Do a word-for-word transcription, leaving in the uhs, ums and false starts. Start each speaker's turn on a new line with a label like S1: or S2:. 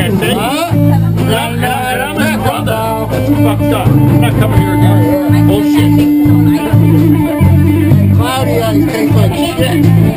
S1: man, see?
S2: Huh?
S1: And I'm, and I'm his brother. Fucked up. I'm not coming here again. Bullshit.
S2: Cloudy eyes taste like shit.